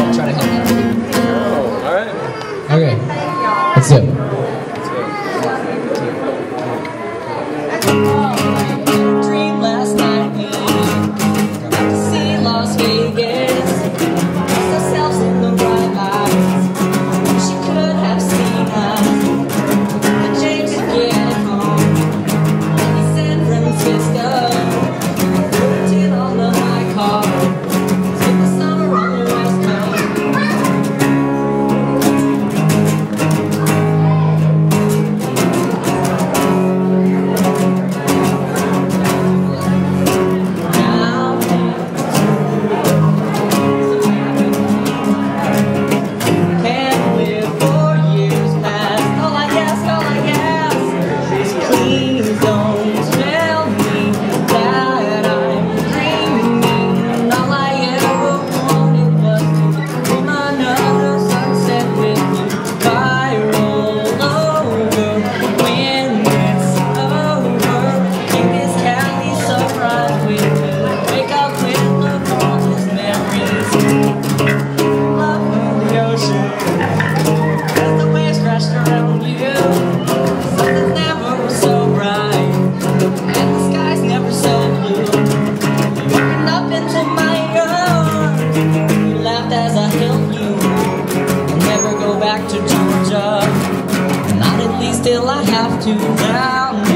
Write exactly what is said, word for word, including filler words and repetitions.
I'll try to help you. Oh, all right. Okay, let's do it. Dream last night we got to see Las Vegas. Lost ourselves in the bright lights. She could have seen us, but James to get home in San Francisco. Till all of my car. Spent the summer on the West Coast. To Georgia, not at least till I have to now.